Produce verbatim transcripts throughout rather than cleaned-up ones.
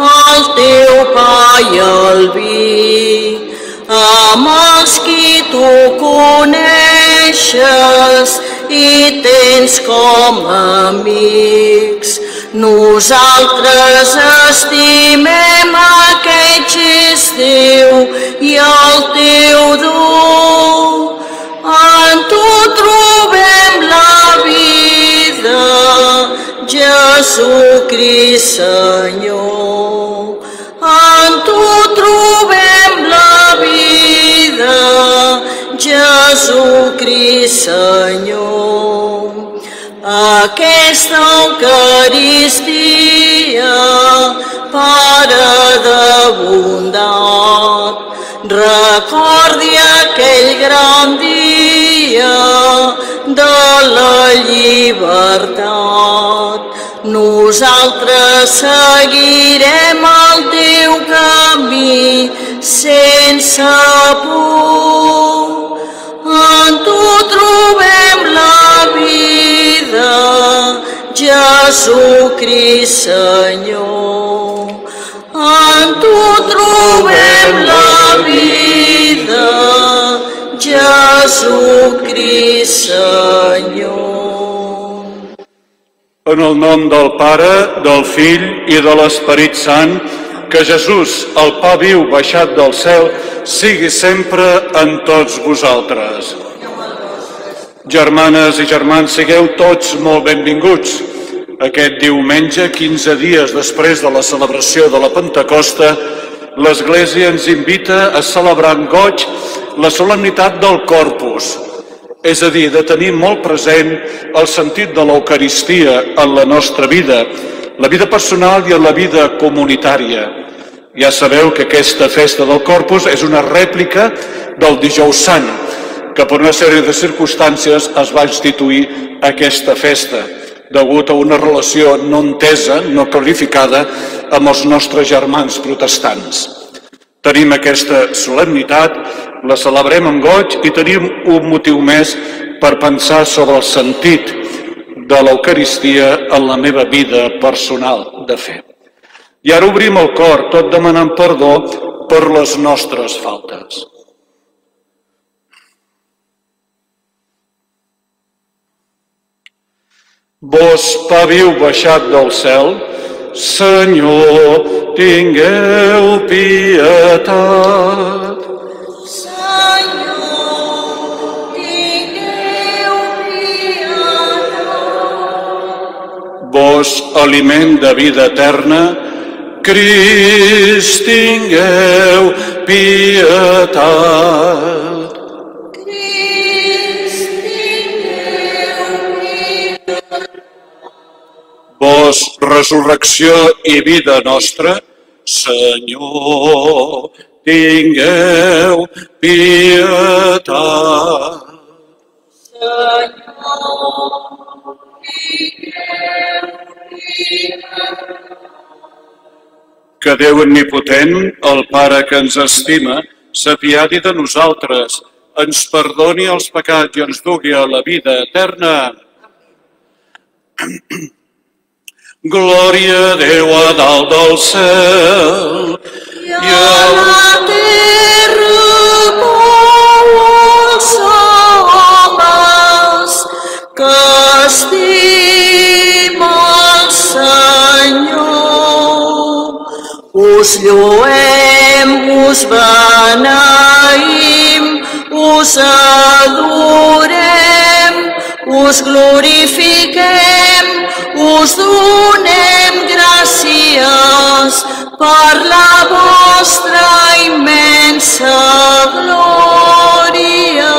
el teu pa i el vi, amb els qui tu coneixes i tens com amics. Nosaltres estimem aquell Déu i el teu do. En tu trobem la vida, Jesucrist Senyor. En tu trobem la vida, Jesucrist Senyor. Aquesta Eucaristia, Pare de bondat, recordi aquell gran dia de la llibertat. Nosaltres seguirem el teu camí sense por. En tu trobem la vida, Jesucrist Senyor. En tu trobem la vida, Jesucrist Senyor. En el nom del Pare, del Fill i de l'Esperit Sant, que Jesús, el pa viu baixat del cel, sigui sempre en tots vosaltres. Germanes i germans, sigueu tots molt benvinguts. Aquest diumenge, quinze dies després de la celebració de la Pentecosta, l'Església ens invita a celebrar en goig la solemnitat del Corpus, és a dir, de tenir molt present el sentit de l'Eucaristia en la nostra vida, la vida personal i en la vida comunitària. Ja sabeu que aquesta festa del Corpus és una rèplica del Dijous Sant, que per una sèrie de circumstàncies es va instituir aquesta festa, degut a una relació no entesa, no clarificada, amb els nostres germans protestants. Tenim aquesta solemnitat, la celebrem amb goig i tenim un motiu més per pensar sobre el sentit de l'Eucaristia en la meva vida personal de fe. I ara obrim el cor, tot demanant perdó per les nostres faltes. Vos, pa viu baixat del cel, Senyor, tingueu pietat. Senyor, tingueu pietat. Vos, aliment de vida eterna, Crist, tingueu pietat. Crist, tingueu pietat. Vos, resurrecció i vida nostra, Senyor, tingueu pietat. Senyor, tingueu pietat. Que Déu omnipotent, el Pare que ens estima, s'apiadi de nosaltres, ens perdoni els pecats i ens dugui a la vida eterna. Glòria a Déu a dalt del cel i a la terra molts homes que estima el Senyor. Us lloem, us beneïm, us adorem, us glorifiquem, us donem gràcies per la vostra immensa glòria.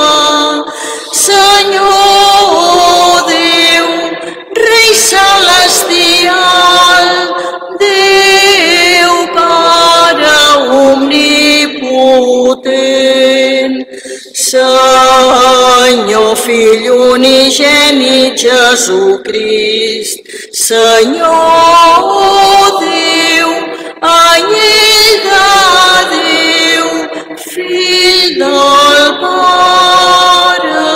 Senyor Déu, Rei celestial, Déu Pare omnipotent, Senyor Fill unigènit Jesucrist, Senyor Déu, anyell de Déu, Fill del Pare,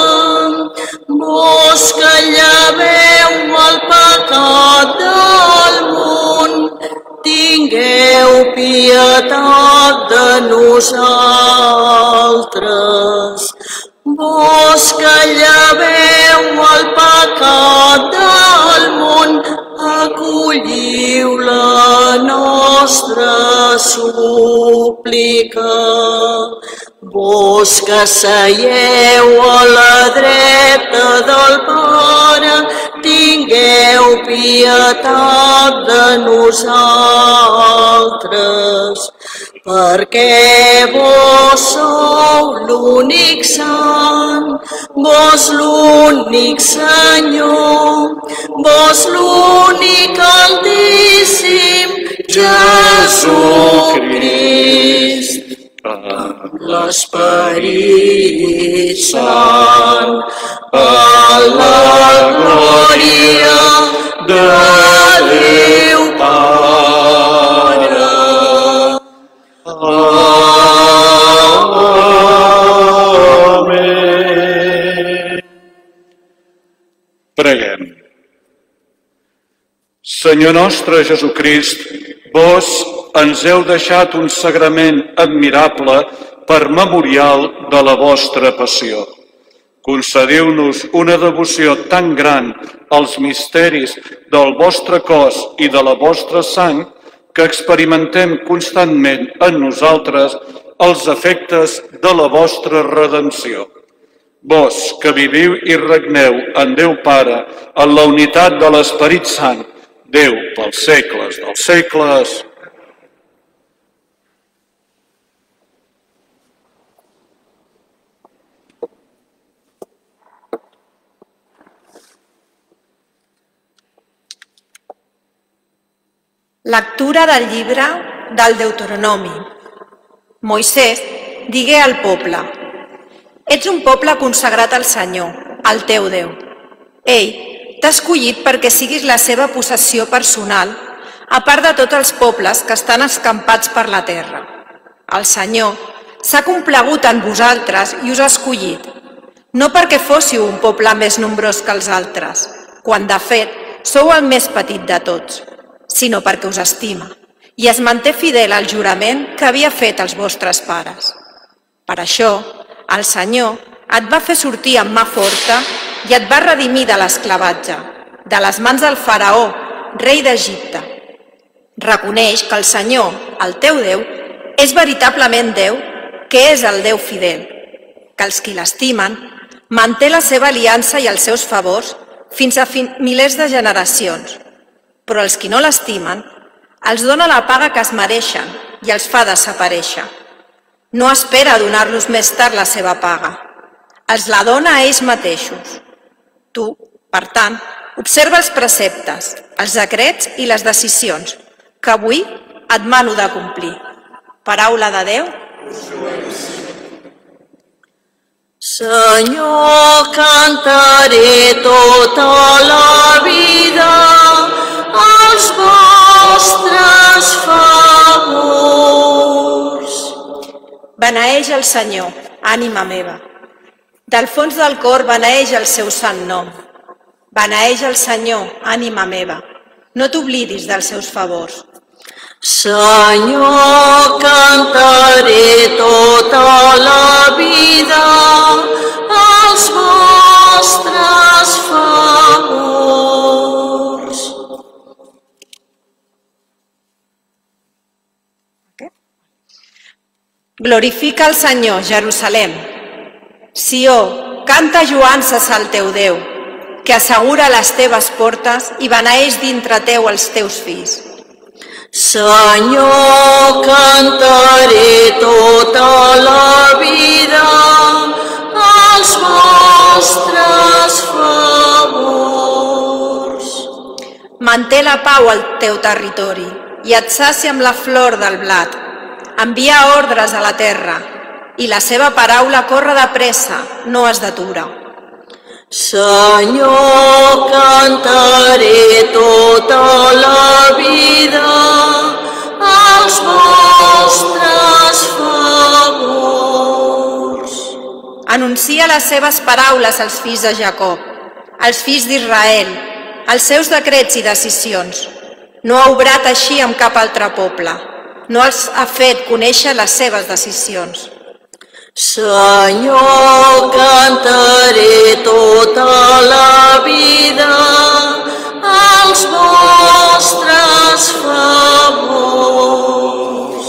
vos que lleveu el pecat del món, tingueu pietat de nosaltres. Vos que lleveu el pecat del món, acolliu la nostra súplica. Vos que seieu a la dreta del Pare, tingueu pietat de nosaltres, perquè vos sou l'únic sant, vos l'únic Senyor, vos l'únic Altíssim, Jesucrist. L'Esperit Sant, a la glòria de Déu Pare. Amén. Preguem. Senyor nostre Jesucrist, vos ens heu deixat un sagrament admirable per memorial de la vostra passió. Concediu-nos una devoció tan gran als misteris del vostre cos i de la vostra sang que experimentem constantment en nosaltres els efectes de la vostra redenció. Vos, que viviu i regneu en Déu Pare, en la unitat de l'Esperit Sant, Déu pels segles dels segles. Lectura del llibre del Deuteronomi. Moisès digué al poble: ets un poble consagrat al Senyor, el teu Déu. Ell t'ha escollit perquè siguis la seva possessió personal, a part de tots els pobles que estan escampats per la terra. El Senyor s'ha complagut en vosaltres i us ha escollit, no perquè fóssiu un poble més nombrós que els altres, quan de fet sou el més petit de tots, sinó perquè us estima i es manté fidel al jurament que havia fet als vostres pares. Per això, el Senyor et va fer sortir amb mà forta i et va redimir de l'esclavatge, de les mans del faraó, rei d'Egipte. Reconeix que el Senyor, el teu Déu, és veritablement Déu, que és el Déu fidel, que els qui l'estimen manté la seva aliança i els seus favors fins a milers de generacions, però els qui no l'estimen els dona la paga que es mereixen i els fa desaparèixer. No espera donar-los més tard la seva paga, els la dona a ells mateixos. Tu, per tant, observa els preceptes, els decrets i les decisions que avui et mano de complir. Paraula de Déu. Senyor, cantaré tota la vida els vostres favors. Beneeix el Senyor, ànima meva. Del fons del cor beneeix el seu sant nom. Beneeix el Senyor, ànima meva. No t'oblidis dels seus favors. Senyor, cantaré tota la vida els vostres favors. Glorifica el Senyor, Jerusalem. Sió, canta lloances al teu Déu, que assegura les teves portes i beneeix dintre teu els teus fills. Senyor, cantaré tota la vida els vostres favors. Manté la pau al teu territori i et sacia amb la flor del blat. Envia ordres a la terra i la seva paraula corre de pressa, no es detura. Senyor, cantaré tota la vida els vostres favors. Anuncia les seves paraules als fills de Jacob, als fills d'Israel, els seus decrets i decisions. No ha obrat així amb cap altre poble. no els ha fet conèixer les seves decisions. Senyor, cantaré tota la vida els vostres favors.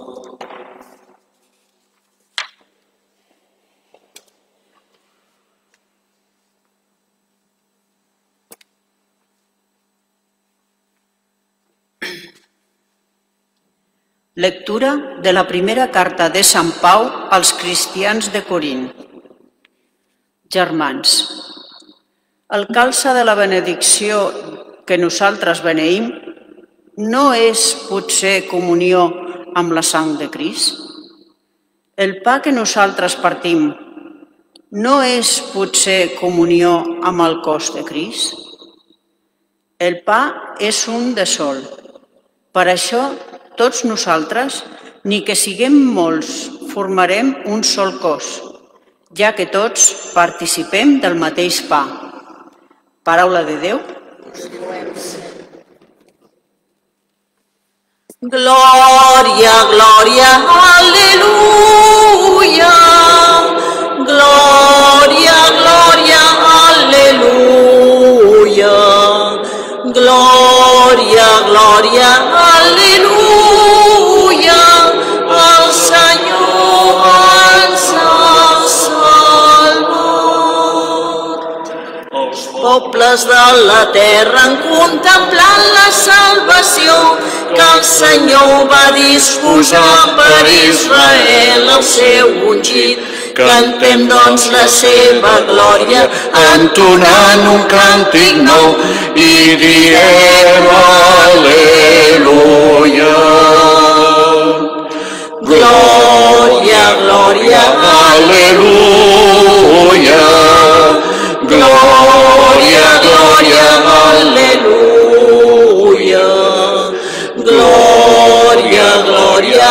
Lectura de la primera carta de Sant Pau als cristians de Corint. Germans, el calze de la benedicció que nosaltres beneïm no és potser comunió amb la sang de Crist? El pa que nosaltres partim no és potser comunió amb el cos de Crist? El pa és un de sol. Per això, tots nosaltres, ni que siguem molts, formarem un sol cos, ja que tots participem del mateix pa. Paraula de Déu. Glòria, glòria, al·leluia. Glòria, glòria, al·leluia. Glòria, glòria, al·leluia. El Senyor ens ha salvat. Els pobles de la terra han contemplat la salvació que el Senyor va disposar per Israel, el seu ungit. Cantem, doncs, la seva glòria, entonant un càntic nou i diem al·leluia. Glòria, glòria, al·leluia. Glòria, glòria, al·leluia. Glòria, glòria,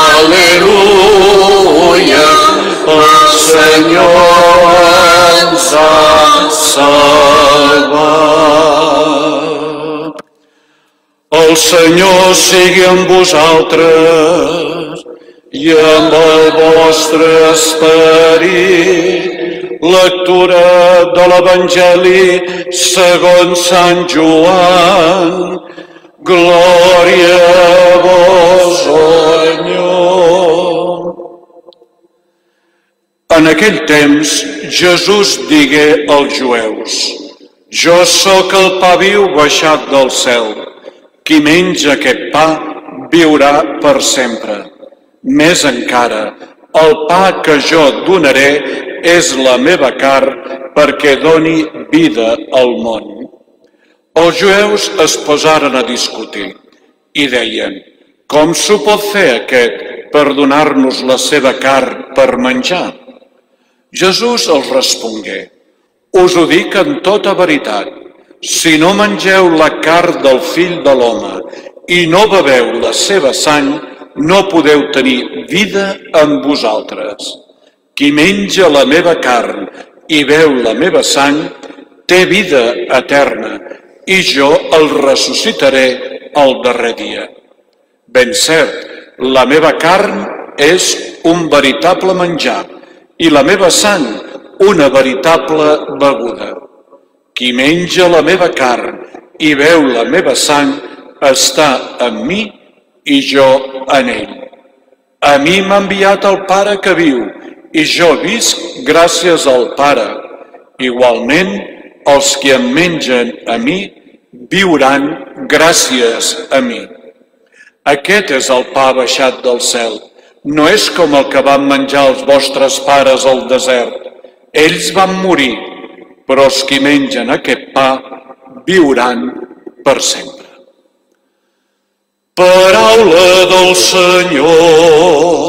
al·leluia. El Senyor ens ha salvat. El Senyor sigui amb vosaltres i amb el vostre esperit. Lectura de l'Evangeli segons Sant Joan. Glòria a vos, Senyor. En aquell temps, Jesús digué als jueus: Jo sóc el pa viu baixat del cel. Qui menja aquest pa viurà per sempre. Més encara, el pa que jo donaré és la meva carn perquè doni vida al món. Els jueus es posaren a discutir i deien: Com s'ho pot fer aquest per donar-nos la seva carn per menjar? Jesús els respongué: Us ho dic en tota veritat, si no mengeu la carn del Fill de l'Home i no beveu la seva sang, no podeu tenir vida en vosaltres. Qui menja la meva carn i beu la meva sang, té vida eterna, i jo el ressuscitaré el darrer dia. Ben cert, la meva carn és un veritable menjar, i la meva sang, una veritable beguda. Qui menja la meva carn i beu la meva sang, està en mi i jo en ell. A mi m'ha enviat el Pare que viu, i jo visc gràcies al Pare. Igualment, els que em mengen a mi, viuran gràcies a mi. Aquest és el pa baixat del cel. No és com el que van menjar els vostres pares al desert. Ells van morir, però els que mengen aquest pa viuran per sempre. Paraula del Senyor,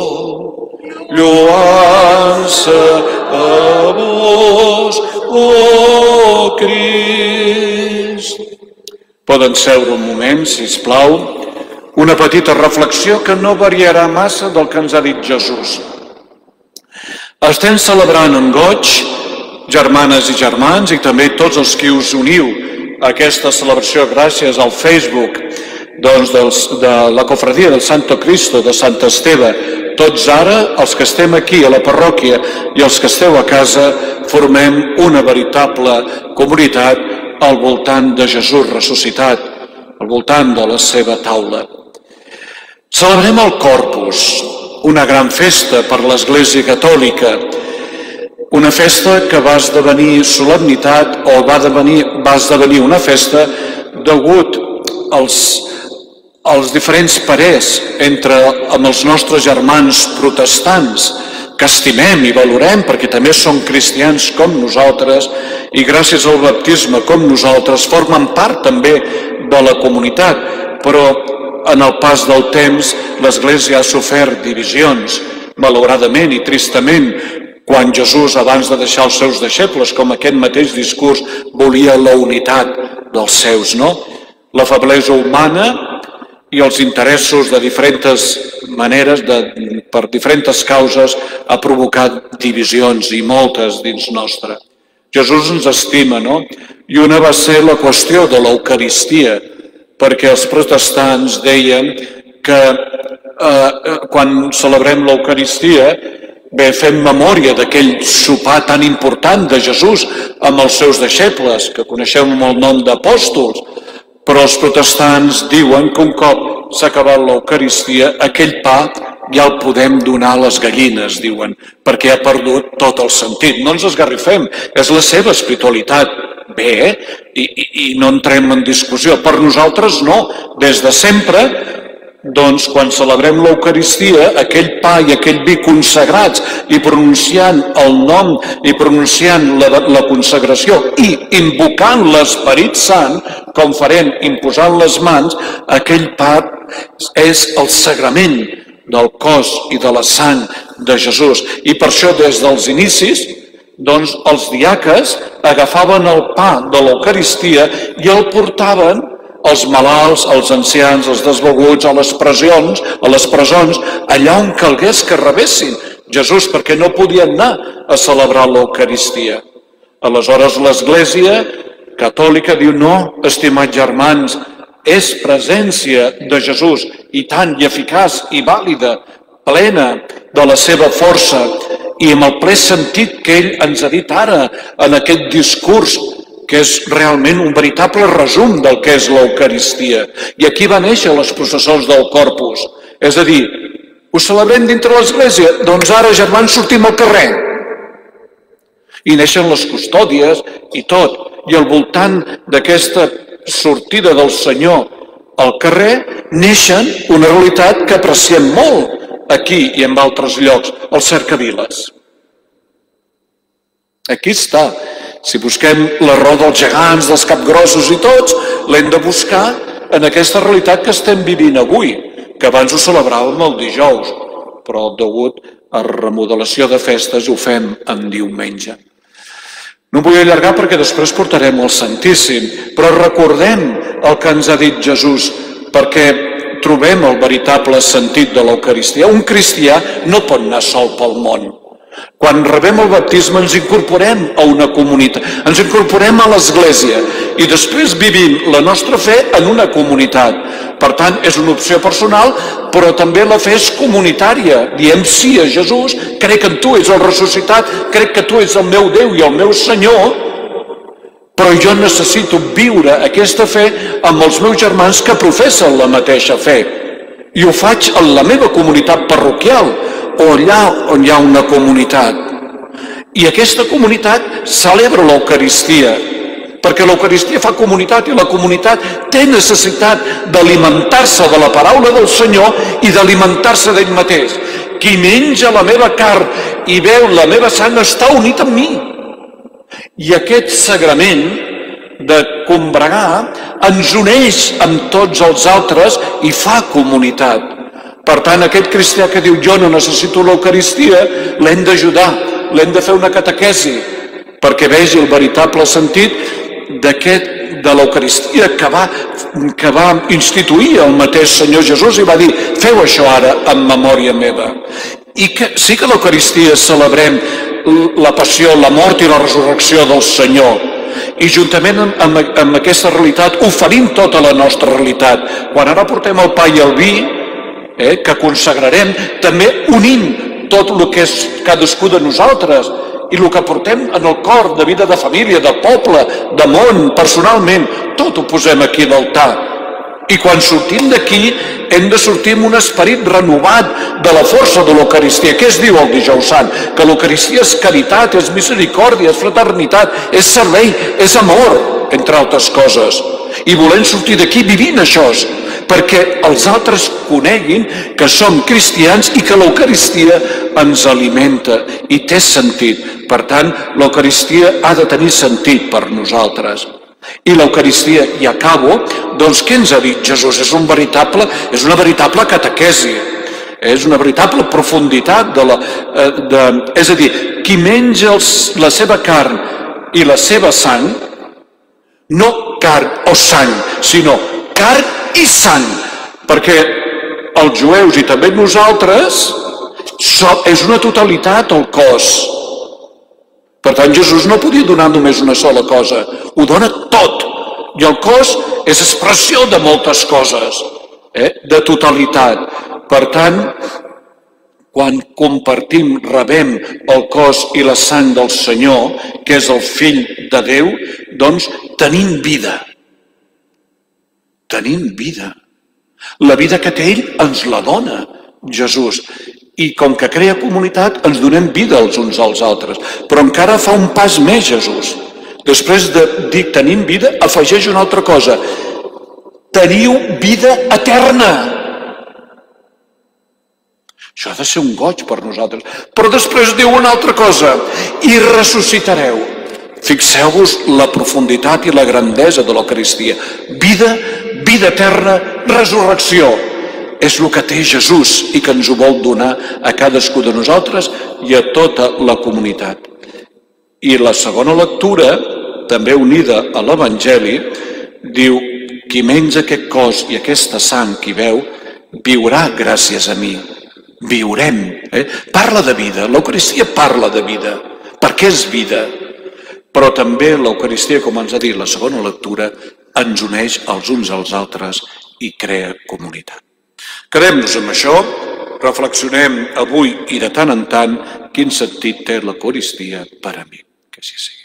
lloança a vos, oh Crist. Poden seure un moment, sisplau. Una petita reflexió que no variarà massa del que ens ha dit Jesús. Estem celebrant en goig, germanes i germans, i també tots els que us uniu a aquesta celebració gràcies al Facebook, doncs, dels, de la cofradia del Santo Cristo, de Sant Esteve, tots ara, els que estem aquí a la parròquia i els que esteu a casa, formem una veritable comunitat al voltant de Jesús ressuscitat, al voltant de la seva taula. Celebrem el Corpus, una gran festa per l'Església Catòlica, una festa que va esdevenir solemnitat o va esdevenir, va esdevenir una festa degut als, als diferents parers entre amb els nostres germans protestants, que estimem i valorem perquè també són cristians com nosaltres i gràcies al baptisme com nosaltres formen part també de la comunitat, però en el pas del temps l'Església ha sofert divisions, malauradament i tristament, quan Jesús, abans de deixar els seus deixebles, com aquest mateix discurs, volia la unitat dels seus, no? La feblesa humana i els interessos de diferents maneres, de, per diferents causes, ha provocat divisions i moltes dins nostra. Jesús ens estima, no? I una va ser la qüestió de l'Eucaristia, perquè els protestants deien que eh, quan celebrem l'Eucaristia, bé, fem memòria d'aquell sopar tan important de Jesús amb els seus deixebles, que coneixem amb el nom d'apòstols, però els protestants diuen que un cop s'ha acabat l'Eucaristia, aquell pa ja el podem donar a les gallines, diuen, perquè ha perdut tot el sentit. No ens esgarrifem, és la seva espiritualitat. Bé, eh? I, i, i no entrem en discussió. Per nosaltres no, des de sempre, doncs quan celebrem l'Eucaristia, aquell pa i aquell vi consagrats i pronunciant el nom i pronunciant la, la consagració i invocant l'Esperit Sant, com farem imposant les mans, aquell pa és el sagrament del cos i de la sang de Jesús. I per això des dels inicis, doncs els diaques agafaven el pa de l'Eucaristia i el portaven als malalts, als ancians, als desvalguts, a les presons, a les presons, allà on calgués que rebessin Jesús, perquè no podien anar a celebrar l'Eucaristia. Aleshores l'Església Catòlica diu, no, estimats germans, és presència de Jesús, i tant, i eficaç, i vàlida, plena de la seva força, i amb el ple sentit que ell ens ha dit ara en aquest discurs, que és realment un veritable resum del que és l'Eucaristia. I aquí va néixer les processons del Corpus. És a dir, ho celebrem dintre l'Església? Doncs ara, germans, sortim al carrer. I neixen les custòdies i tot. I al voltant d'aquesta sortida del Senyor al carrer, neixen una realitat que apreciem molt aquí i en altres llocs, els cercaviles. Aquí està. Si busquem la raó dels gegants, dels capgrossos i tots, l'hem de buscar en aquesta realitat que estem vivint avui, que abans ho celebràvem el dijous, però degut a remodelació de festes ho fem en diumenge. No vull allargar perquè després portarem el Santíssim, però recordem el que ens ha dit Jesús, perquè trobem el veritable sentit de l'Eucaristia. Un cristià no pot anar sol pel món. Quan rebem el baptisme ens incorporem a una comunitat, ens incorporem a l'Església i després vivim la nostra fe en una comunitat. Per tant, és una opció personal, però també la fe és comunitària. Diem sí a Jesús, crec en tu, ets el ressuscitat, crec que tu ets el meu Déu i el meu Senyor, però jo necessito viure aquesta fe amb els meus germans que professen la mateixa fe. I ho faig en la meva comunitat parroquial, o allà on hi ha una comunitat. I aquesta comunitat celebra l'Eucaristia, perquè l'Eucaristia fa comunitat i la comunitat té necessitat d'alimentar-se de la paraula del Senyor i d'alimentar-se d'ell mateix. Qui menja la meva carn i veu la meva sang està unit amb mi. I aquest sagrament de combregar ens uneix amb tots els altres i fa comunitat. Per tant, aquest cristià que diu jo no necessito l'Eucaristia, l'hem d'ajudar, l'hem de fer una catequesi, perquè vegi el veritable sentit de l'Eucaristia que va, que va instituir el mateix Senyor Jesús i va dir, feu això ara en memòria meva. I que sí que l'Eucaristia celebrem la passió, la mort i la resurrecció del Senyor, I juntament amb, amb, amb aquesta realitat oferim tota la nostra realitat. Quan ara portem el pa i el vi, eh, que consagrarem, també unim tot el que és cadascú de nosaltres i el que portem en el cor de vida de família, de poble, de món, personalment, tot ho posem aquí a l'altar. I quan sortim d'aquí hem de sortir amb un esperit renovat de la força de l'Eucaristia. Què es diu el Dijous Sant? Que l'Eucaristia és caritat, és misericòrdia, és fraternitat, és servei, és amor, entre altres coses. I volem sortir d'aquí vivint això, perquè els altres coneguin que som cristians i que l'Eucaristia ens alimenta i té sentit. Per tant, l'Eucaristia ha de tenir sentit per nosaltres. I l'Eucaristia, i acabo, doncs què ens ha dit Jesús? És, un veritable, és una veritable catequesi, és una veritable profunditat de la... De, és a dir, qui menja els, la seva carn i la seva sang, no carn o sang, sinó carn i sang, perquè els jueus i també nosaltres so, és una totalitat el cos. Per tant, Jesús no podia donar només una sola cosa, ho dona tot. I el cos és expressió de moltes coses, eh? de totalitat. Per tant, quan compartim, rebem el cos i la sang del Senyor, que és el Fill de Déu, doncs tenim vida. Tenim vida. La vida que té ell ens la dona Jesús. I com que crea comunitat, ens donem vida els uns als altres. Però encara fa un pas més, Jesús. Després de dir tenim vida, afegeix una altra cosa. Teniu vida eterna. Això ha de ser un goig per nosaltres. Però després diu una altra cosa. I ressuscitareu. Fixeu-vos la profunditat i la grandesa de l'Eucaristia. Vida, vida eterna, resurrecció. És el que té Jesús i que ens ho vol donar a cadascú de nosaltres i a tota la comunitat. I la segona lectura, també unida a l'Evangeli, diu: qui menja aquest cos i aquesta sang que hi veu, viurà gràcies a mi. Viurem. Eh? Parla de vida, l'Eucaristia parla de vida, perquè és vida. Però també l'Eucaristia, com ens ha dit la segona lectura, ens uneix els uns als altres i crea comunitat. Quedem-nos amb això, reflexionem avui i de tant en tant quin sentit té l'Eucaristia per a mi. Que així sigui.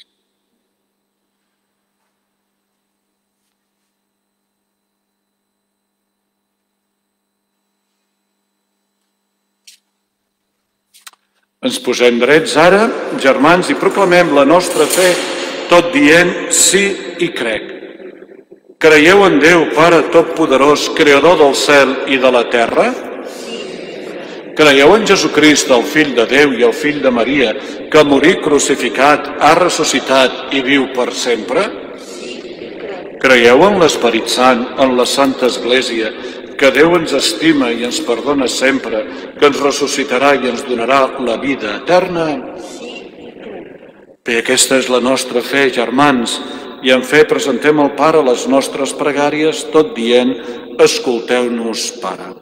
Ens posem drets ara, germans, i proclamem la nostra fe, tot dient sí i crec. Creieu en Déu, Pare Totpoderós, Creador del cel i de la terra? Creieu en Jesucrist, el Fill de Déu i el Fill de Maria, que morí crucificat, ha ressuscitat i viu per sempre? Creieu en l'Esperit Sant, en la Santa Església, que Déu ens estima i ens perdona sempre, que ens ressuscitarà i ens donarà la vida eterna? Bé, aquesta és la nostra fe, germans, i en fe presentem al Pare les nostres pregàries, tot dient: escolteu-nos, Pare.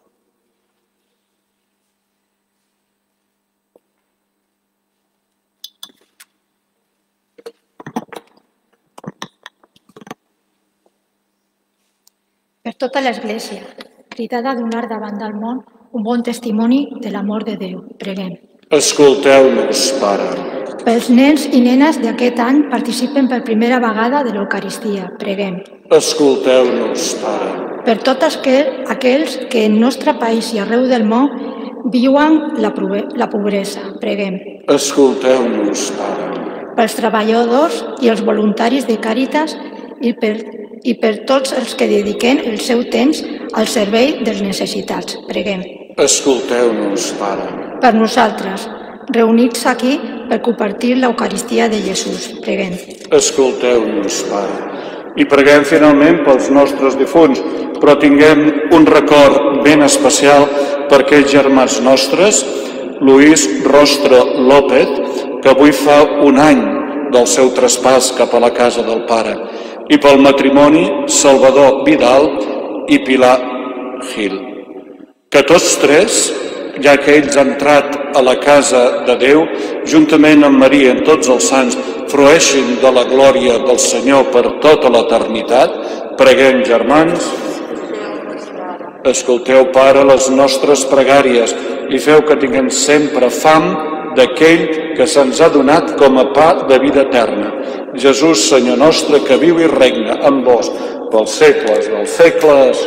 Per tota l'Església, cridada a donar davant del món un bon testimoni de l'amor de Déu. Preguem. Escolteu-nos, Pare. Pels nens i nenes d'aquest any participen per primera vegada de l'Eucaristia. Preguem. Escolteu-nos, Pare. Per tots aquells que en nostre país i arreu del món viuen la pobresa. Preguem. Escolteu-nos, Pare. Pels treballadors i els voluntaris de Càritas i per, i per tots els que dediquen el seu temps al servei dels necessitats. Preguem. Escolteu-nos, Pare. Per nosaltres, reunits aquí per compartir l'Eucaristia de Jesús. Preguem. Escolteu-nos, Pare. I preguem finalment pels nostres difunts, però tinguem un record ben especial per aquells germans nostres, Luis Rostre López, que avui fa un any del seu traspàs cap a la casa del Pare, i pel matrimoni Salvador Vidal i Pilar Gil. Que tots tres, ja que ells han entrat a la casa de Déu, juntament amb Maria i tots els sants, frueixin de la glòria del Senyor per tota l'eternitat. Preguem, germans. Escolteu, Pare, les nostres pregàries i feu que tinguem sempre fam d'aquell que se'ns ha donat com a pa de vida eterna. Jesús, Senyor nostre, que viu i regna amb vos pels segles dels segles.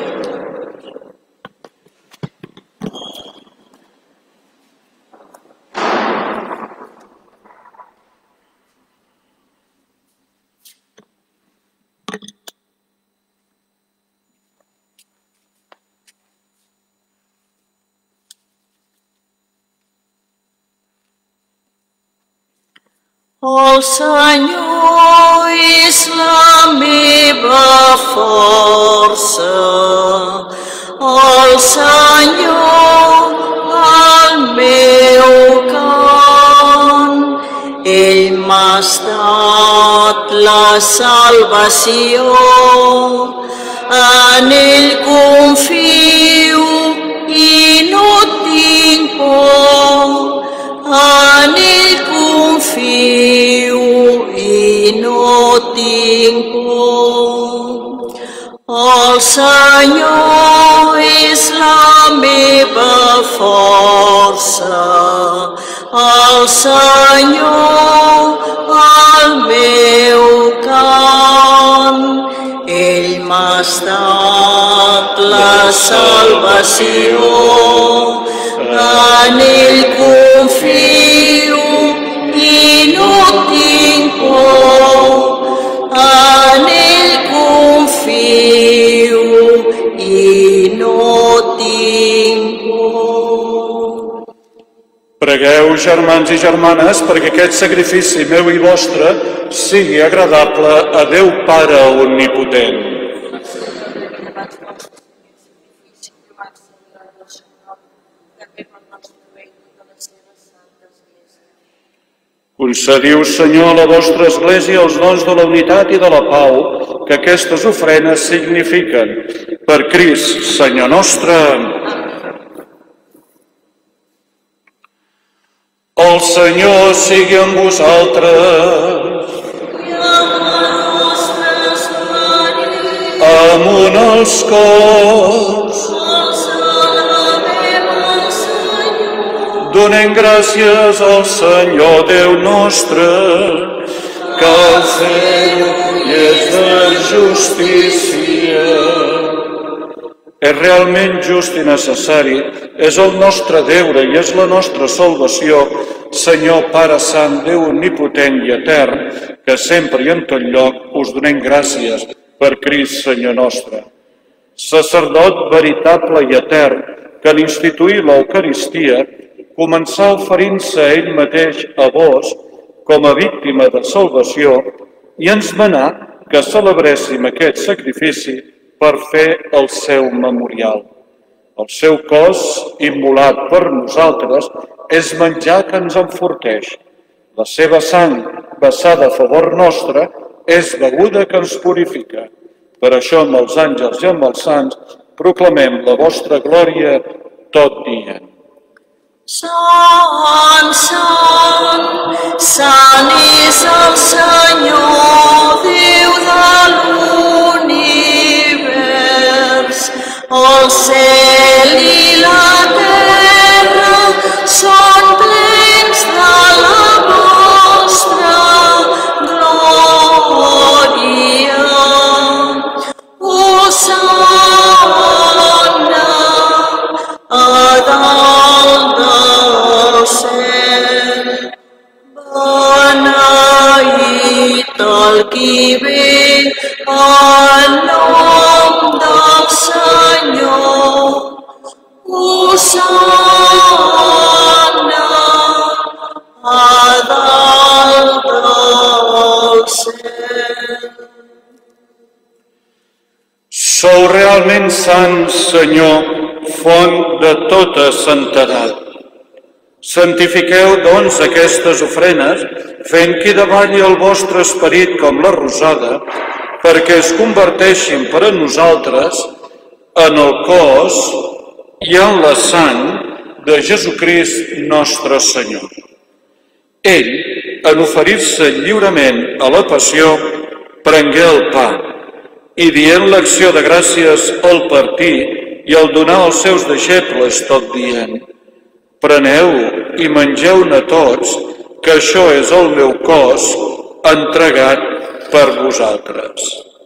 El Senyor és la meva força, el Senyor el meu cant. Ell m'ha estat la salvació, en ell confio i no tinc por, en ell confio i no tinc por. El Senyor és la meva força, el Senyor el meu cant. Ell m'ha estat la salvació, en ell confio i no tinc por, en ell confio i no tinc por. Pregueu, germans i germanes, perquè aquest sacrifici meu i vostre sigui agradable a Déu Pare Omnipotent. Concediu, Senyor, a la vostra Església els dons de la unitat i de la pau que aquestes ofrenes signifiquen. Per Crist, Senyor nostre. El Senyor sigui amb vosaltres. I amb la nostra esperit. Amunt els cors. Donem gràcies al Senyor Déu nostre, que el fer és de justícia. És realment just i necessari, és el nostre deure i és la nostra salvació, Senyor Pare Sant, Déu omnipotent i etern, que sempre i en tot lloc us donem gràcies per Crist, Senyor nostre. Sacerdot veritable i etern, que en instituir l'Eucaristia començà oferint-se a ell mateix a vos com a víctima de salvació i ens manà que celebréssim aquest sacrifici per fer el seu memorial. El seu cos, immolat per nosaltres, és menjar que ens enforteix. La seva sang, vessada a favor nostre, és beguda que ens purifica. Per això, amb els àngels i amb els sants, proclamem la vostra glòria tot dia. Sant, sant, sant és el Senyor, Déu de l'univers. El cel i la terra són plens de la vostra glòria. Hosanna a dalt del cel. Beneït el qui ve en nom del Senyor. Hosanna a dalt del cel. Sou realment sants, Senyor, font de tota santedat. Santifiqueu, doncs, aquestes ofrenes, fent que davalli el vostre esperit com la rosada, perquè es converteixin per a nosaltres en el cos i en la sang de Jesucrist nostre Senyor. Ell, en oferir-se lliurement a la passió, prengué el pa i, dient l'acció de gràcies al partir i al donar als seus deixebles, tot dient: preneu i mengeu-ne tots, que això és el meu cos entregat per vosaltres.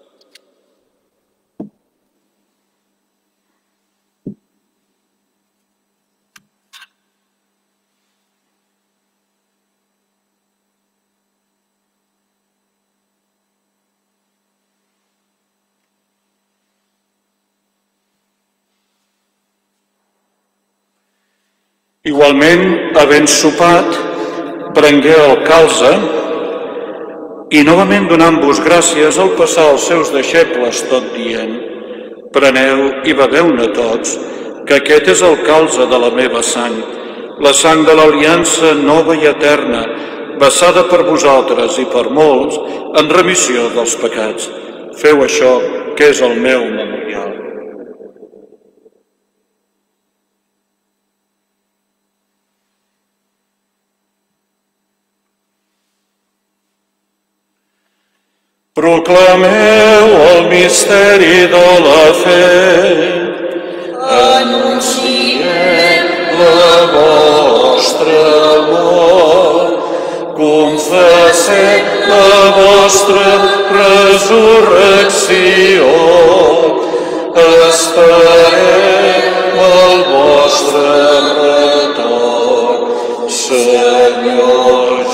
Igualment, havent sopat, prengué el calze i, novament donant-vos gràcies, al passar als seus deixebles, tot dient: preneu i beveu-ne tots, que aquest és el calze de la meva sang, la sang de l'aliança nova i eterna, vessada per vosaltres i per molts en remissió dels pecats. Feu això, que és el meu memorial. Proclameu el misteri de la fe. Anunciem la vostra mort. Confessem la vostra resurrecció. Esperem el vostre retorn, Senyor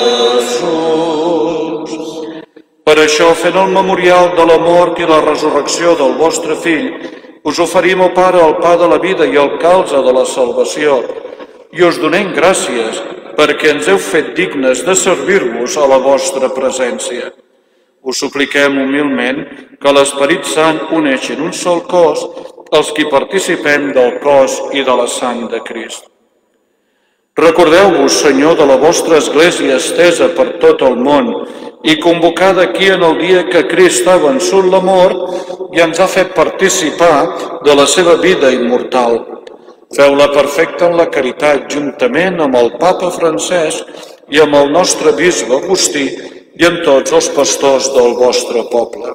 Jesús. Per això, fent el memorial de la mort i la resurrecció del vostre Fill, us oferim, o Pare, el pa de la vida i el calze de la salvació, i us donem gràcies perquè ens heu fet dignes de servir-vos a la vostra presència. Us supliquem humilment que l'Esperit Sant uneixi en un sol cos els qui participem del cos i de la sang de Crist. Recordeu-vos, Senyor, de la vostra Església estesa per tot el món i convocada aquí en el dia que Crist ha vençut la mort i ens ha fet participar de la seva vida immortal. Feu-la perfecta en la caritat, juntament amb el Papa Francesc i amb el nostre bisbe Agustí i amb tots els pastors del vostre poble.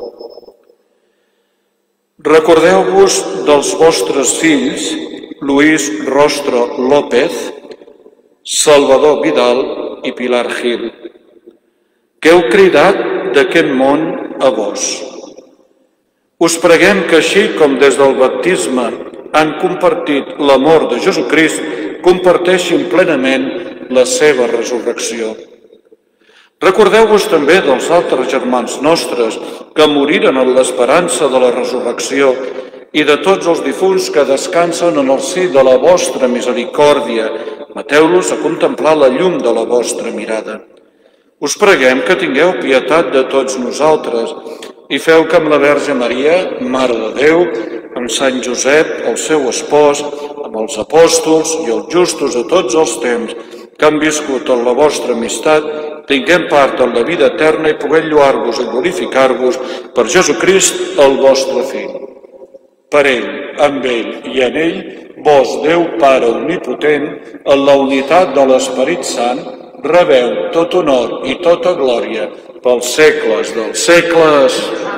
Recordeu-vos dels vostres fills, Luis Rostro López, Salvador Vidal i Pilar Gil, que heu cridat d'aquest món a vos. Us preguem que així com des del baptisme han compartit l'amor de Jesucrist, comparteixin plenament la seva resurrecció. Recordeu-vos també dels altres germans nostres que moriren en l'esperança de la resurrecció i de tots els difunts que descansen en el si de la vostra misericòrdia. Mateu-los a contemplar la llum de la vostra mirada. Us preguem que tingueu pietat de tots nosaltres i feu que amb la Verge Maria, Mare de Déu, amb Sant Josep, el seu espòs, amb els apòstols i els justos de tots els temps que han viscut en la vostra amistat, tinguem part en la vida eterna i puguem lloar-vos i glorificar-vos per Jesucrist, el vostre Fill. Per ell, amb ell i en ell, vos, Déu Pare omnipotent, en la unitat de l'Esperit Sant, rebeu tot honor i tota glòria pels segles dels segles.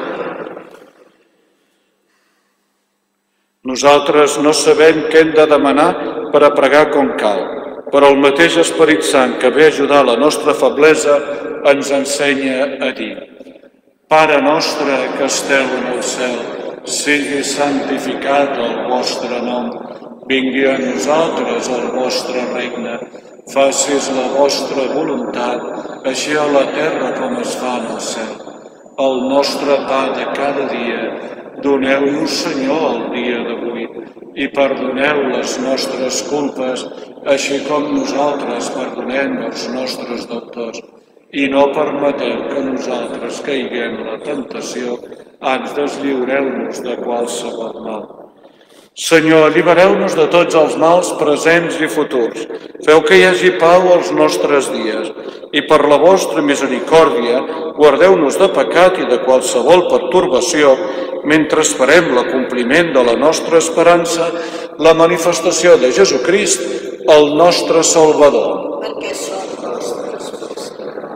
Nosaltres no sabem què hem de demanar per a pregar com cal, però el mateix Esperit Sant que ve a ajudar la nostra feblesa ens ensenya a dir: Pare nostre que esteu en el cel, sigui santificat el vostre nom, vingui a nosaltres el vostre regne, facis la vostra voluntat, així a la terra com es fa en el cel. El nostre pa de cada dia, doneu-nos, Senyor, el dia d'avui, i perdoneu les nostres culpes, així com nosaltres perdonem els nostres deutors. I no permeteu que nosaltres caiguem en la tentació, ans deslliureu-nos de qualsevol mal. Senyor, allibereu-nos de tots els mals presents i futurs. Feu que hi hagi pau als nostres dies i per la vostra misericòrdia guardeu-nos de pecat i de qualsevol pertorbació mentre esperem l'acompliment de la nostra esperança, la manifestació de Jesucrist, el nostre Salvador. Perquè som vostres.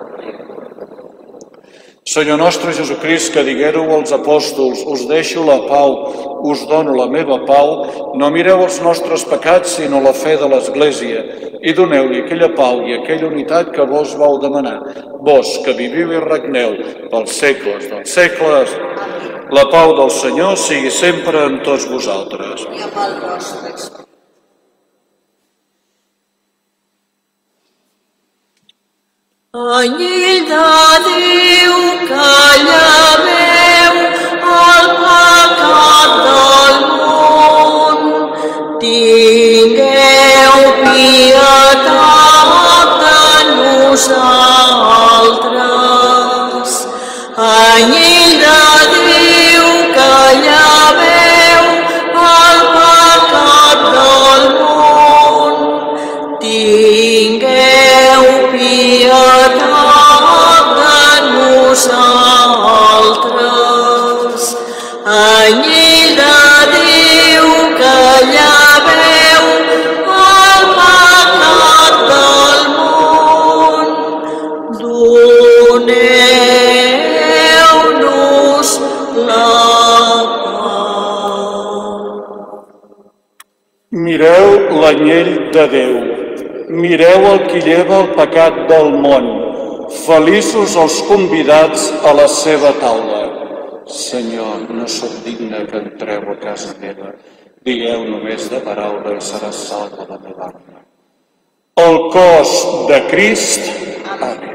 Senyor nostre Jesucrist, que diguéreu als apòstols, us deixo la pau, us dono la meva pau, no mireu els nostres pecats, sinó la fe de l'Església, i doneu-li aquella pau i aquella unitat que vos vau demanar. Vos, que viviu i regneu pels segles dels segles, la pau del Senyor sigui sempre amb tots vosaltres. I amb el vostre espírit. Anyell de Déu que lleveu el pecat del món, tingueu pietat de nosaltres. Anyell de Déu que lleveu el pecat del món, tingueu pietat de nosaltres. Anyell de Déu que lleveu el pecat del món, doneu-nos la pau. Mireu l'anyell de Déu. Mireu el qui lleva el pecat del món. Feliços els convidats a la seva taula. Senyor, no sóc digne que entreu a casa meva. Digueu només de paraula i serà salva la meva alma. El cos de Crist. Amén.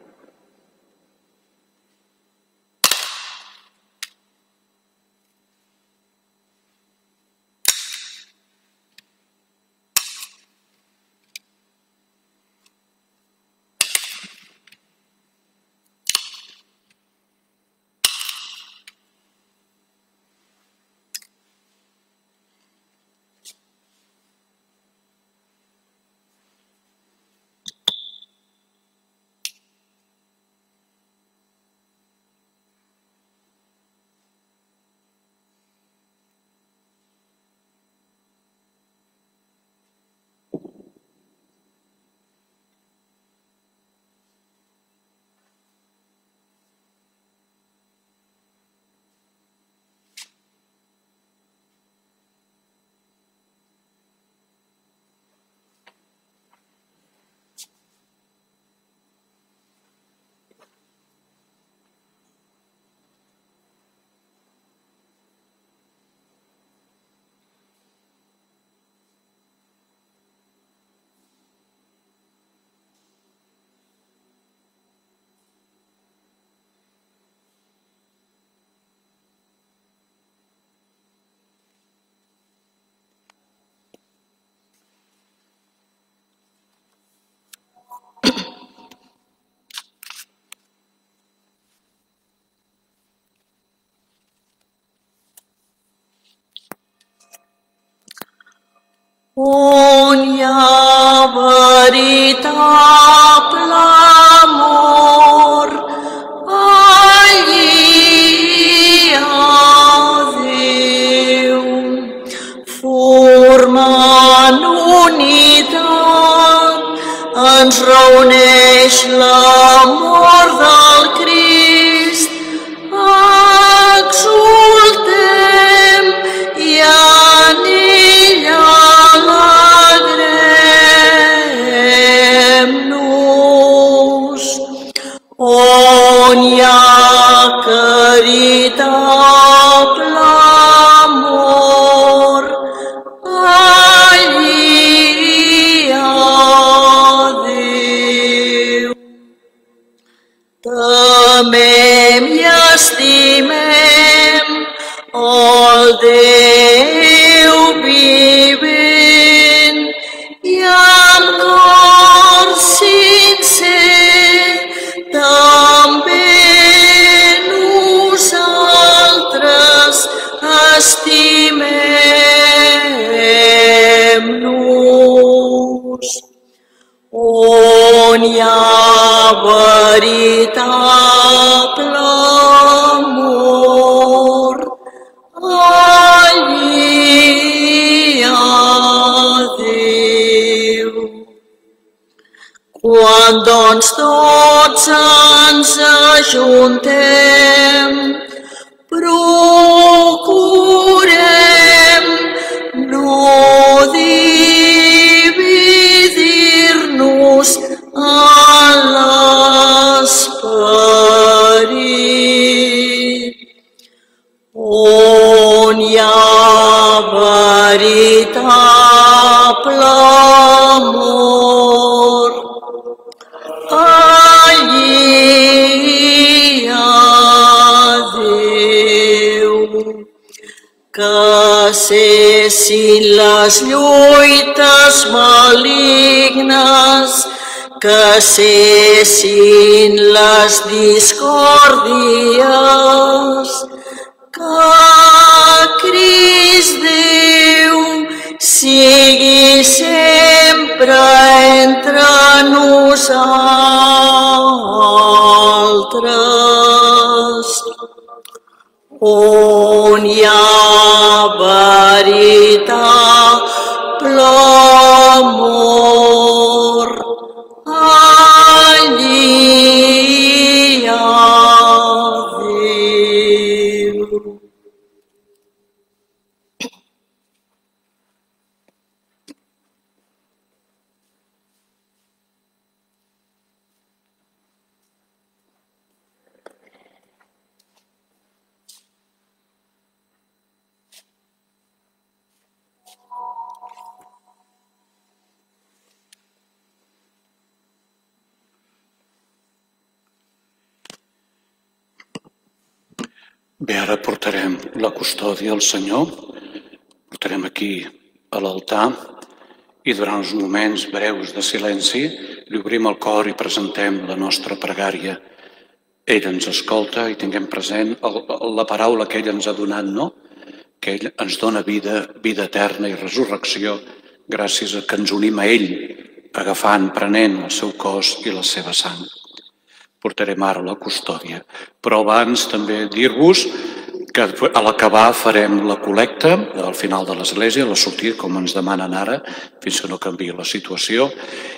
On hi ha veritable amor, allí hi ha Déu. Formant unitat ens reuneix l'amor del Crist. Exultem i en ell alegrem-nos. On hi ha caritable amor, allí hi ha Déu. Temem i estimem el Déu vivent i amb cor sincer també nosaltres estimem-nos. On hi ha veritable amor, allí hi ha Déu. Quan doncs tots ens ajuntem, procurem no dividir-nos a l'esperit. On hi ha veritable amor, allí hi ha Déu. Que cessin les lluites malignes, que cessin les discòrdies, que Crist Déu sigui sempre entre nosaltres. On hi ha veritable amor, allí hi ha Déu. Bé, ara portarem la custòdia al Senyor, portarem aquí a l'altar i durant uns moments breus de silenci li obrim el cor i presentem la nostra pregària. Ell ens escolta i tinguem present la paraula que ell ens ha donat, no? Que ell ens dona vida, vida eterna i resurrecció gràcies a que ens unim a ell, agafant, prenent el seu cos i la seva sang. Portarem ara la custòdia. Però abans també dir-vos que a l'acabar farem la col·lecta al final de l'església, a la sortida, com ens demanen ara, fins que no canviï la situació.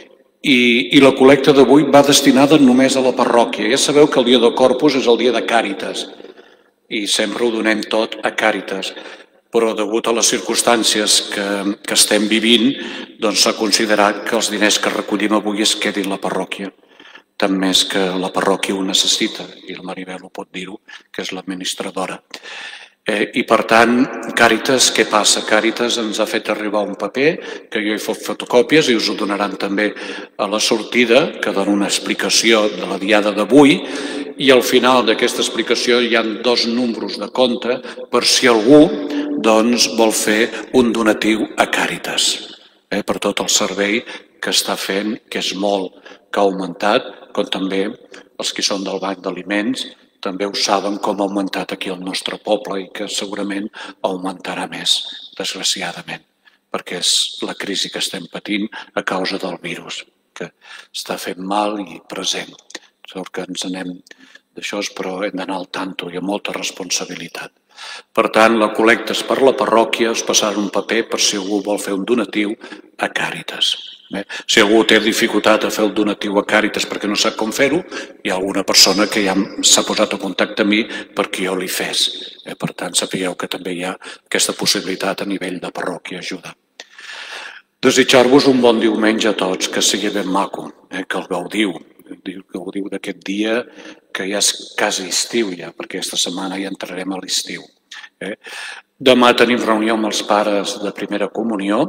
I, i la col·lecta d'avui va destinada només a la parròquia. Ja sabeu que el dia de Corpus és el dia de Càritas i sempre ho donem tot a Càritas. Però degut a les circumstàncies que, que estem vivint, doncs s'ha considerat que els diners que recollim avui es quedin a la parròquia. Tant més que la parròquia ho necessita, i la Maribel ho pot dir-ho, que és l'administradora. Eh, I per tant, Càritas, què passa? Càritas ens ha fet arribar un paper, que jo he fet fotocòpies i us ho donaran també a la sortida, que dona una explicació de la diada d'avui, i al final d'aquesta explicació hi ha dos números de compte per si algú doncs, vol fer un donatiu a Càritas, eh, per tot el servei que està fent, que és molt, que ha augmentat, com també els que són del Banc d'Aliments també ho saben com ha augmentat aquí el nostre poble i que segurament augmentarà més, desgraciadament, perquè és la crisi que estem patint a causa del virus, que està fent mal i present. Sort que ens anem d'això, però hem d'anar al tanto i amb molta responsabilitat. Per tant, la col·lecta és per la parròquia, es passarà un paper per si algú vol fer un donatiu a Càritas. Si algú té dificultat a fer el donatiu a Càritas perquè no sap com fer-ho, hi ha alguna persona que ja s'ha posat a contacte amb mi perquè jo li fes. Per tant, sapigueu que també hi ha aquesta possibilitat a nivell de parròquia ajuda. Desitjar-vos un bon diumenge a tots, que sigui ben maco, que el gaudiu, que gaudiu d'aquest dia que ja és quasi estiu ja, perquè aquesta setmana ja entrarem a l'estiu. Demà tenim reunió amb els pares de primera comunió,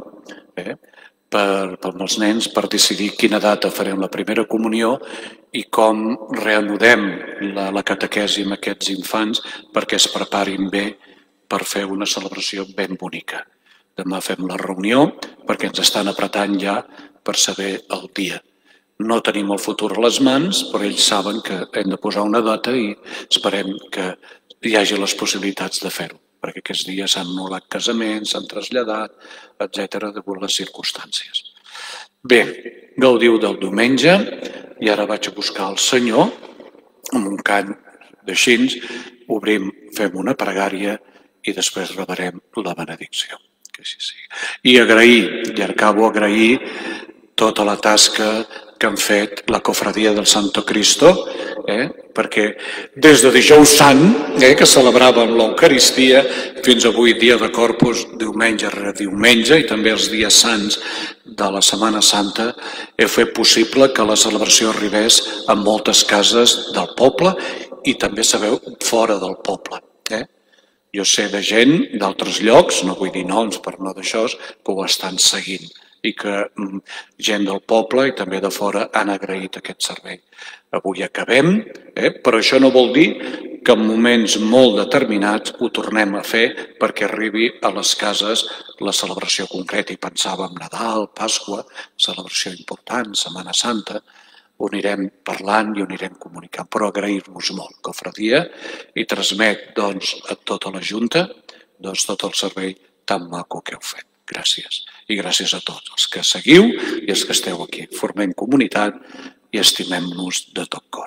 per, per els nens per decidir quina data farem la primera comunió i com reanudem la, la catequesi amb aquests infants perquè es preparin bé per fer una celebració ben bonica. Demà fem la reunió perquè ens estan apretant ja per saber el dia. No tenim el futur a les mans, però ells saben que hem de posar una data i esperem que hi hagi les possibilitats de fer-ho, perquè aquests dies s'han anul·lat casaments, s'han traslladat, etcètera, degut a les circumstàncies. Bé, gaudiu del diumenge i ara vaig a buscar el Senyor amb un cant d'així, obrim, fem una pregària i després rebrem la benedicció. Que així sigui. I agrair, i acabo agrair tota la tasca que han fet la cofradia del Santo Cristo eh? Perquè des de dijous sant, eh, que celebràvem l'Eucaristia, fins avui dia de Corpus, diumenge rere diumenge, i també els dies sants de la Setmana Santa, he fet possible que la celebració arribés a moltes cases del poble i també, sabeu, fora del poble. Eh? Jo sé de gent d'altres llocs, no vull dir noms per no d'això, que ho estan seguint i que gent del poble i també de fora han agraït aquest servei. Avui acabem, eh? Però això no vol dir que en moments molt determinats ho tornem a fer perquè arribi a les cases la celebració concreta. I pensàvem Nadal, Pasqua, celebració important, Setmana Santa, ho anirem parlant i ho anirem comunicant, però agrair-vos molt, cofradia, i transmet doncs, a tota la Junta doncs, tot el servei tan maco que heu fet. Gràcies. I gràcies a tots els que seguiu i els que esteu aquí. Formem comunitat i estimem-nos de tot cor.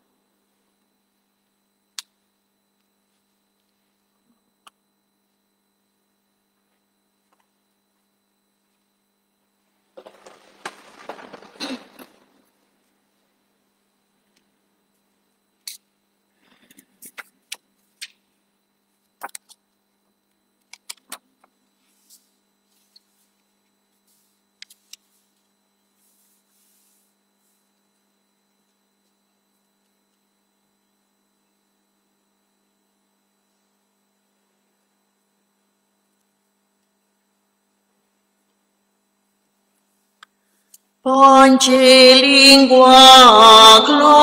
Pange lingua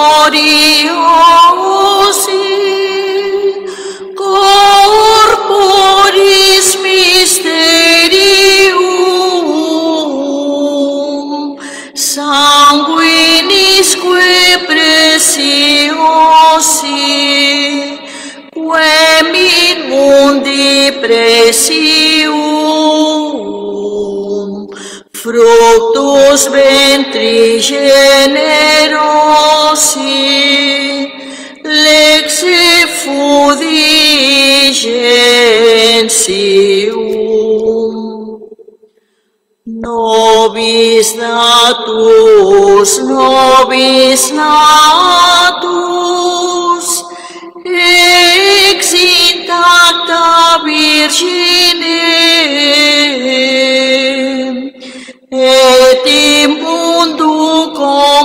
gloriosi, corporis mysterium, sanguinisque preciosi, quem in mundi presium, fructus ventri generosi, lex effudi gentium. Nobis natus, nobis natus, ex intacta Virgine, et in mundo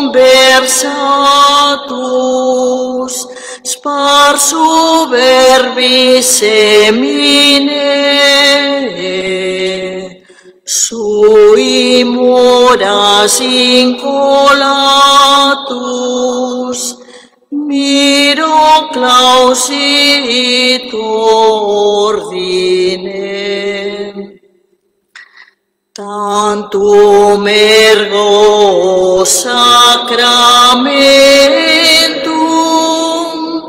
conversatus, sparsu verbis semine, sui moras incolatus, miro clausit ordine. Tantum ergo sacramentum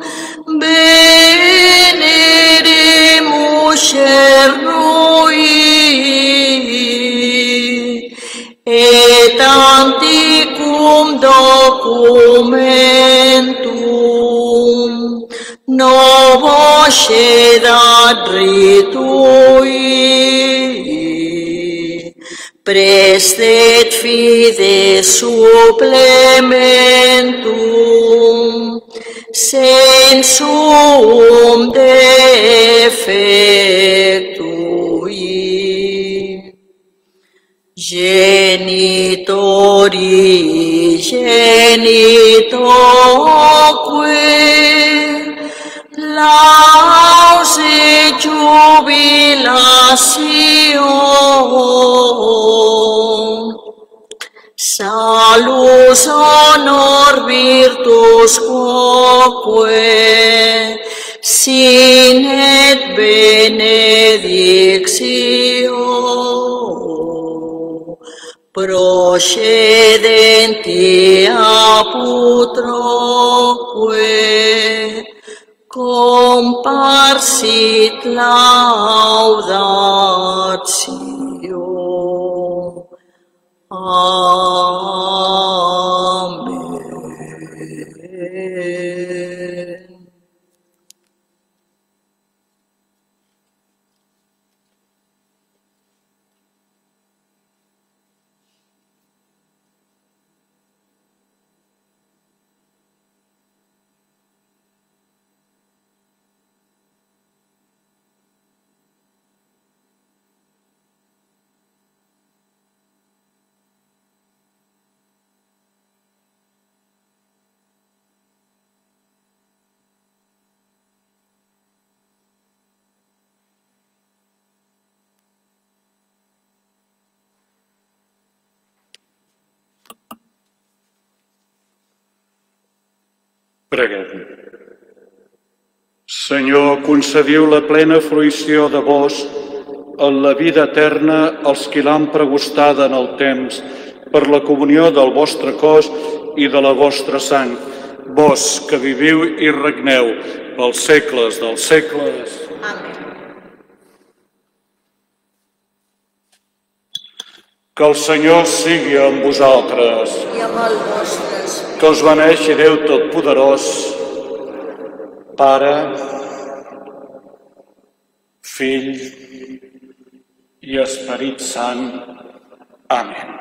veneremus cernui, et antiquum documentum novo cedat ritui, prestet fide supplementum, sensum defectui. Genitori genitoque, laus et jubilatio, salus honor virtus quoque, sine benedictio, procedenti apud troque, comparsit laudatio. Amen. Preguem. Senyor, concediu la plena fruïció de vos en la vida eterna als qui l'han pregustada en el temps per la comunió del vostre cos i de la vostra sang, vos que viviu i regneu pels segles dels segles. Amén. Que el Senyor sigui amb vosaltres. I amb el vostre espírit. Que us beneixi Déu Totpoderós, Pare, Fill i Esperit Sant. Amén.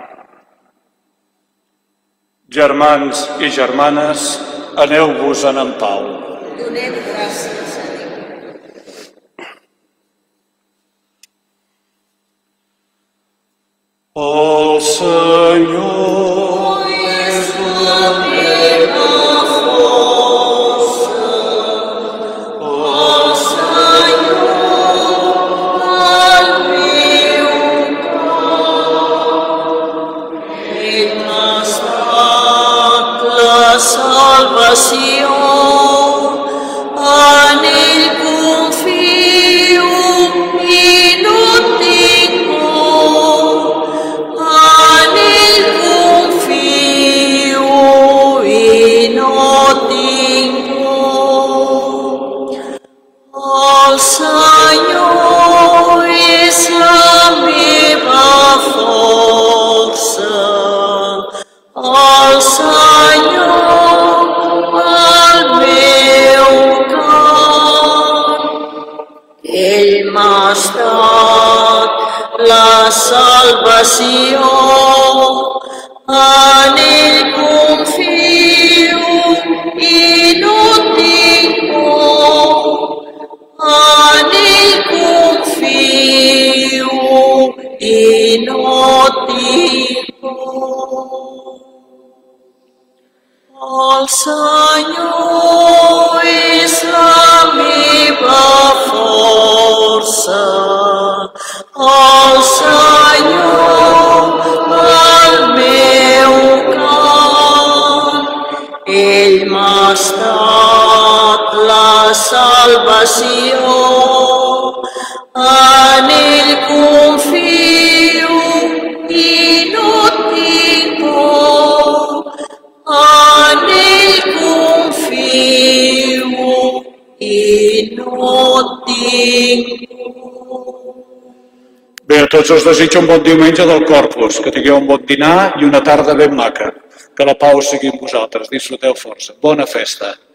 Germans i germanes, aneu-vos-en en pau. Donem gràcies a Déu. El Senyor És la meva força, el Senyor, el meu cor. Ell m'ha estat la salvació, en ell confio i no tinc por. En ell confio i no tinc por. El Senyor és la meva força, el Senyor el meu cor. Ell m'ha estat la salvació, en ell confio i no tinc por. En ell confio i no tinc por. El Senyor és la meva força, el Senyor el meu cor. Ell m'ha estat la salvació, en ell confio i no tinc por. En ell confio i no tinc por. Bé, a tots us desitjo un bon diumenge del Corpus, que tingueu un bon dinar i una tarda ben maca. Que la pau sigui amb vosaltres, disfruteu força. Bona festa.